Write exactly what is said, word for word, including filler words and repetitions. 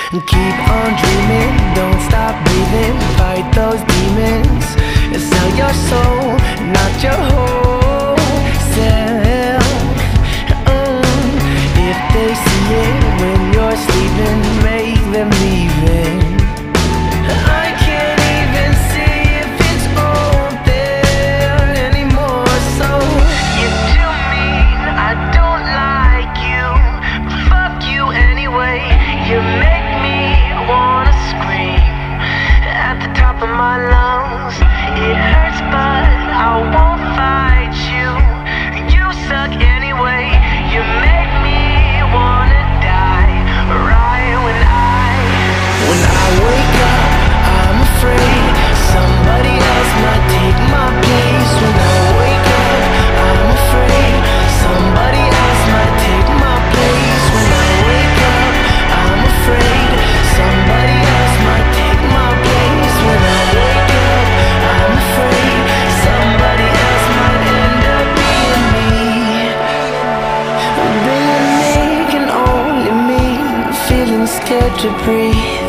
Keep on dreaming, don't stop breathing. Fight those demons and sell your soul, not your whole self. mm. If they see it when you're sleeping, make them leave it. I can't even see if it's all there anymore. So you're too mean, I don't like you, fuck you anyway. You make me wanna scream at the top of my lungs. It hurts but I won't fight you. You suck anyway. You make me wanna die right when I When I wake up, I'm afraid somebody else might take my place. When I wake up, I'm afraid somebody else might take my place. When I wake up, I'm afraid somebody else might take my place. When I wake up, I'm afraid somebody else might end up being me. Being me can only mean feeling scared to breathe.